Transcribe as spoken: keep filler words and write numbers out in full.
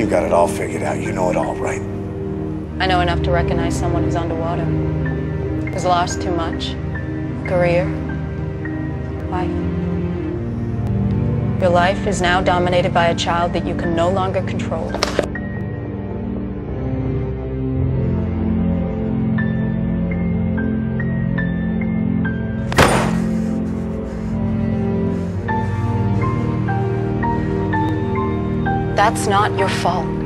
You got it all figured out. You know it all, right? I know enough to recognize someone who's underwater, who's lost too much. Career, life. Your life is now dominated by a child that you can no longer control. That's not your fault.